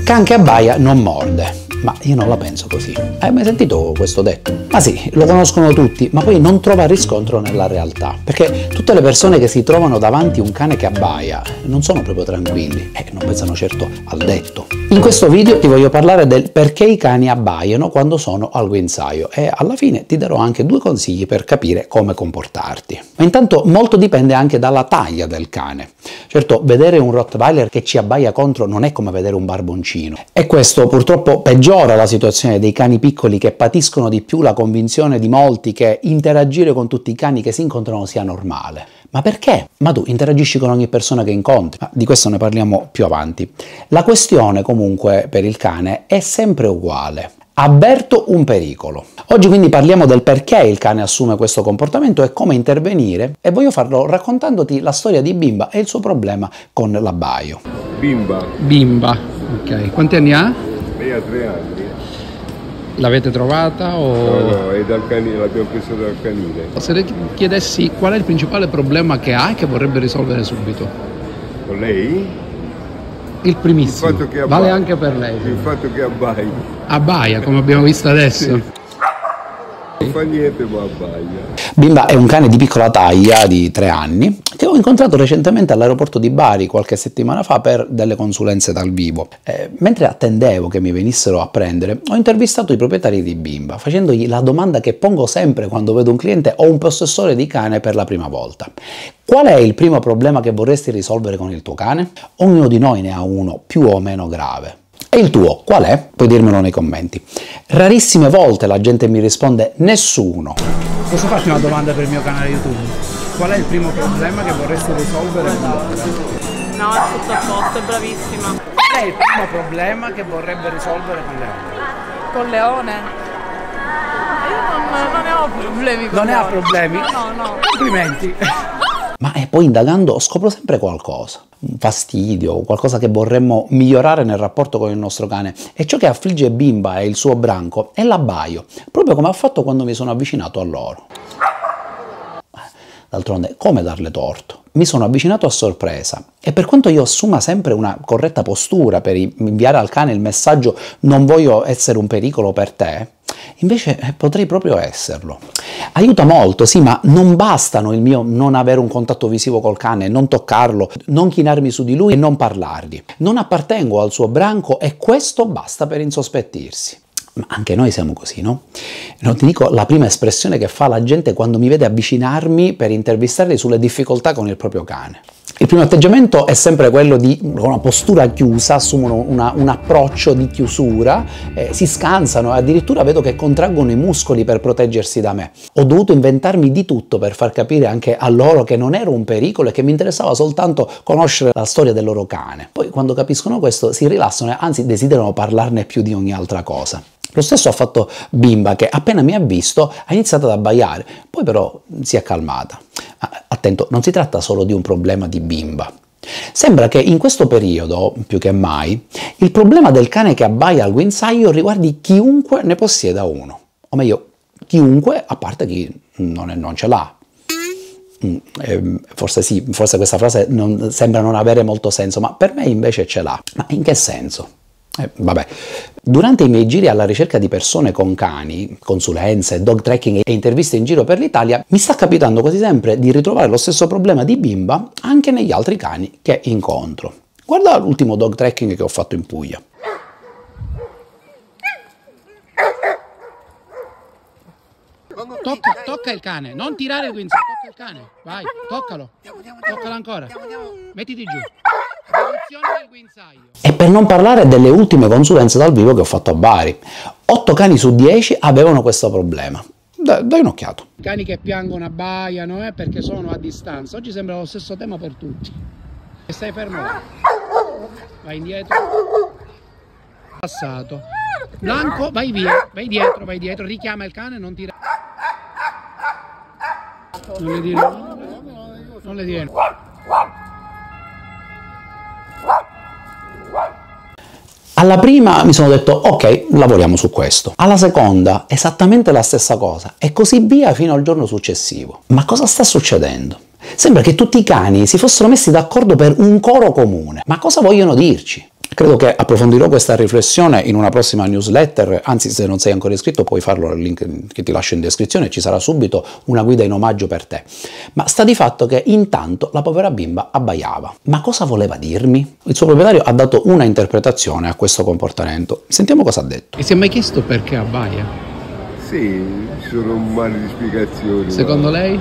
can che abbaia non morde. Ma io non la penso così. Hai mai sentito questo detto? Ma sì, lo conoscono tutti, ma poi non trova riscontro nella realtà. Perché tutte le persone che si trovano davanti un cane che abbaia non sono proprio tranquilli e non pensano certo al detto. In questo video ti voglio parlare del perché i cani abbaiano quando sono al guinzaglio e alla fine ti darò anche 2 consigli per capire come comportarti. Ma intanto molto dipende anche dalla taglia del cane. Certo, vedere un Rottweiler che ci abbaia contro non è come vedere un barboncino. E questo purtroppo peggiora la situazione dei cani piccoli che patiscono di più la convinzione di molti che interagire con tutti i cani che si incontrano sia normale. Ma perché? Ma tu interagisci con ogni persona che incontri. Ma di questo ne parliamo più avanti. La questione comunque per il cane è sempre uguale. Avverto un pericolo. Oggi quindi parliamo del perché il cane assume questo comportamento e come intervenire, e voglio farlo raccontandoti la storia di Bimba e il suo problema con l'abbaio. Bimba, ok. Quanti anni ha? Lei ha 3 anni. L'avete trovata o...? No, è dal canile, l'abbiamo preso dal canile. Se le chiedessi qual è il principale problema che ha e che vorrebbe risolvere subito? Con lei? Il primissimo. Il fatto che vale anche per lei. Il fatto che abbai. Abbaia, come abbiamo visto adesso. Sì. Non fa niente ma abbaia. Bimba è un cane di piccola taglia di 3 anni che ho incontrato recentemente all'aeroporto di Bari qualche settimana fa per delle consulenze dal vivo. Mentre attendevo che mi venissero a prendere, ho intervistato i proprietari di Bimba facendogli la domanda che pongo sempre quando vedo un cliente o un possessore di cane per la prima volta. Qual è il primo problema che vorresti risolvere con il tuo cane? Ognuno di noi ne ha uno più o meno grave. E il tuo qual è? Puoi dirmelo nei commenti. Rarissime volte la gente mi risponde nessuno. Posso farti una domanda per il mio canale YouTube? Qual è il primo problema che vorresti risolvere con Leone? No, è tutto a posto, è bravissima. Qual è il primo problema che vorrebbe risolvere con Leone? Con Leone? Io non ne ho problemi con Non ne ha Leone. problemi? No. Complimenti! Ma poi indagando scopro sempre qualcosa, un fastidio, qualcosa che vorremmo migliorare nel rapporto con il nostro cane. E ciò che affligge Bimba e il suo branco è l'abbaio, proprio come ha fatto quando mi sono avvicinato a loro. D'altronde, come darle torto? Mi sono avvicinato a sorpresa e per quanto io assuma sempre una corretta postura per inviare al cane il messaggio non voglio essere un pericolo per te, invece potrei proprio esserlo. Aiuta molto, sì, ma non bastano il mio non avere un contatto visivo col cane, non toccarlo, non chinarmi su di lui e non parlargli. Non appartengo al suo branco e questo basta per insospettirsi. Ma anche noi siamo così, no? Non ti dico la prima espressione che fa la gente quando mi vede avvicinarmi per intervistarli sulle difficoltà con il proprio cane. Il primo atteggiamento è sempre quello di una postura chiusa, assumono un approccio di chiusura, si scansano e addirittura vedo che contraggono i muscoli per proteggersi da me. Ho dovuto inventarmi di tutto per far capire anche a loro che non ero un pericolo e che mi interessava soltanto conoscere la storia del loro cane. Poi quando capiscono questo si rilassano e anzi desiderano parlarne più di ogni altra cosa. Lo stesso ha fatto Bimba che appena mi ha visto ha iniziato ad abbaiare, poi però si è calmata. Attento, non si tratta solo di un problema di Bimba. Sembra che in questo periodo, più che mai, il problema del cane che abbaia al guinzaglio riguardi chiunque ne possieda uno. O meglio, chiunque, a parte chi non ce l'ha. Forse sì, forse questa frase sembra non avere molto senso, ma per me invece ce l'ha. Ma in che senso? Vabbè, durante i miei giri alla ricerca di persone con cani, consulenze, dog tracking e interviste in giro per l'Italia, mi sta capitando quasi sempre di ritrovare lo stesso problema di Bimba anche negli altri cani che incontro. Guarda l'ultimo dog tracking che ho fatto in Puglia. Tocca il cane, non tirare il guinzaglio, tocca il cane, vai, toccalo, toccalo ancora, mettiti giù. Del guinzaglio. E per non parlare delle ultime consulenze dal vivo che ho fatto a Bari. 8 cani su 10 avevano questo problema. Dai un'occhiata. Cani che piangono, abbaiano perché sono a distanza. Oggi sembra lo stesso tema per tutti. Stai fermo. Vai indietro. Passato. Blanco, vai via. Vai dietro. Richiama il cane, non tira. Non le dire. Non le dire. Alla prima mi sono detto ok, lavoriamo su questo. Alla seconda esattamente la stessa cosa e così via fino al giorno successivo. Ma cosa sta succedendo? Sembra che tutti i cani si fossero messi d'accordo per un coro comune. Ma cosa vogliono dirci? Credo che approfondirò questa riflessione in una prossima newsletter, anzi se non sei ancora iscritto puoi farlo al link che ti lascio in descrizione, ci sarà subito una guida in omaggio per te. Ma sta di fatto che intanto la povera bimba abbaiava. Ma cosa voleva dirmi? Il suo proprietario ha dato una interpretazione a questo comportamento. Sentiamo cosa ha detto. E si è mai chiesto perché abbaia? Sì, ci sono un mare di spiegazioni. Secondo lei?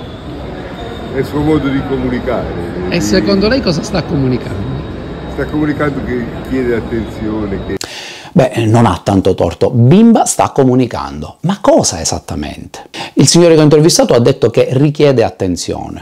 È il suo modo di comunicare. E secondo lei cosa sta comunicando? Sta comunicando che chiede attenzione, che... Beh, non ha tanto torto. Bimba sta comunicando. Ma cosa esattamente? Il signore che ho intervistato ha detto che richiede attenzione.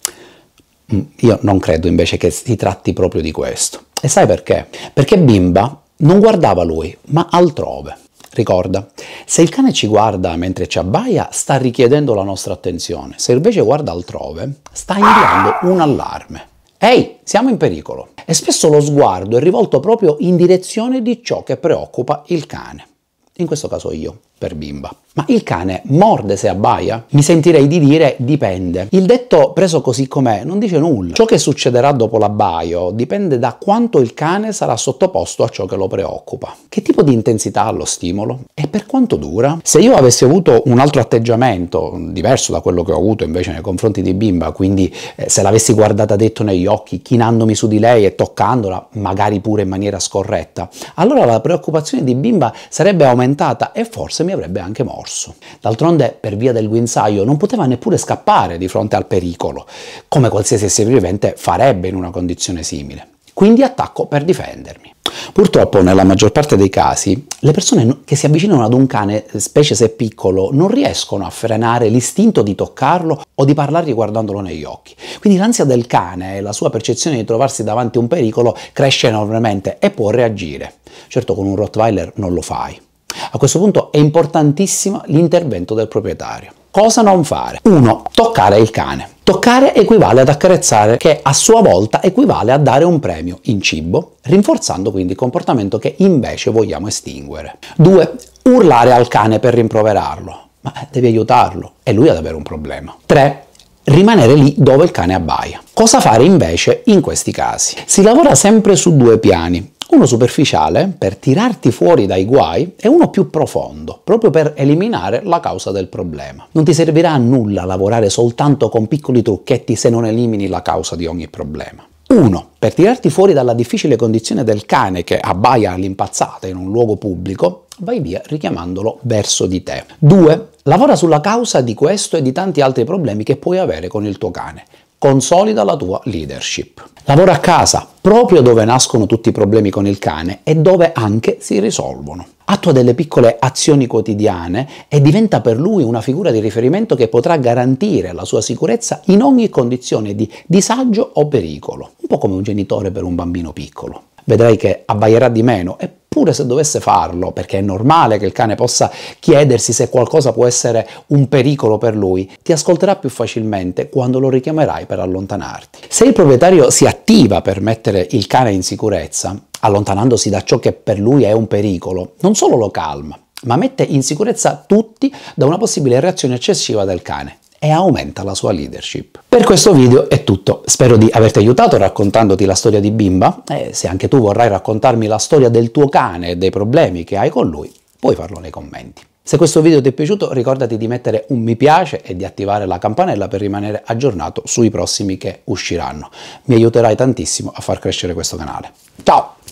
Io non credo invece che si tratti proprio di questo. E sai perché? Perché Bimba non guardava lui, ma altrove. Ricorda, se il cane ci guarda mentre ci abbaia, sta richiedendo la nostra attenzione. Se invece guarda altrove, sta inviando un allarme. Ehi, siamo in pericolo. E spesso lo sguardo è rivolto proprio in direzione di ciò che preoccupa il cane. In questo caso io, per Bimba. Ma il cane morde se abbaia? Mi sentirei di dire dipende. Il detto preso così com'è non dice nulla. Ciò che succederà dopo l'abbaio dipende da quanto il cane sarà sottoposto a ciò che lo preoccupa. Che tipo di intensità ha lo stimolo? E per quanto dura? Se io avessi avuto un altro atteggiamento, diverso da quello che ho avuto invece nei confronti di Bimba, quindi se l'avessi guardata dritto negli occhi, chinandomi su di lei e toccandola, magari pure in maniera scorretta, allora la preoccupazione di Bimba sarebbe aumentata e forse mi avrebbe anche morso. D'altronde, per via del guinzaglio, non poteva neppure scappare di fronte al pericolo, come qualsiasi essere vivente farebbe in una condizione simile. Quindi attacco per difendermi. Purtroppo, nella maggior parte dei casi, le persone che si avvicinano ad un cane, specie se è piccolo, non riescono a frenare l'istinto di toccarlo o di parlargli guardandolo negli occhi. Quindi l'ansia del cane e la sua percezione di trovarsi davanti a un pericolo cresce enormemente e può reagire. Certo, con un Rottweiler non lo fai. A questo punto è importantissimo l'intervento del proprietario. Cosa non fare? 1. Toccare il cane. Toccare equivale ad accarezzare, che a sua volta equivale a dare un premio in cibo, rinforzando quindi il comportamento che invece vogliamo estinguere. 2. Urlare al cane per rimproverarlo. Ma devi aiutarlo, è lui ad avere un problema. 3. Rimanere lì dove il cane abbaia. Cosa fare invece in questi casi? Si lavora sempre su due piani. Uno superficiale, per tirarti fuori dai guai, e uno più profondo, proprio per eliminare la causa del problema. Non ti servirà a nulla lavorare soltanto con piccoli trucchetti se non elimini la causa di ogni problema. 1. Per tirarti fuori dalla difficile condizione del cane che abbaia all'impazzata in un luogo pubblico, vai via richiamandolo verso di te. 2. Lavora sulla causa di questo e di tanti altri problemi che puoi avere con il tuo cane. Consolida la tua leadership. Lavora a casa, proprio dove nascono tutti i problemi con il cane e dove anche si risolvono. Attua delle piccole azioni quotidiane e diventa per lui una figura di riferimento che potrà garantire la sua sicurezza in ogni condizione di disagio o pericolo. Un po' come un genitore per un bambino piccolo. Vedrai che abbaierà di meno, eppure se dovesse farlo, perché è normale che il cane possa chiedersi se qualcosa può essere un pericolo per lui, ti ascolterà più facilmente quando lo richiamerai per allontanarti. Se il proprietario si attiva per mettere il cane in sicurezza, allontanandosi da ciò che per lui è un pericolo, non solo lo calma, ma mette in sicurezza tutti da una possibile reazione eccessiva del cane e aumenta la sua leadership. Per questo video è tutto, spero di averti aiutato raccontandoti la storia di Bimba e se anche tu vorrai raccontarmi la storia del tuo cane e dei problemi che hai con lui, puoi farlo nei commenti. Se questo video ti è piaciuto ricordati di mettere un mi piace e di attivare la campanella per rimanere aggiornato sui prossimi che usciranno. Mi aiuterai tantissimo a far crescere questo canale. Ciao!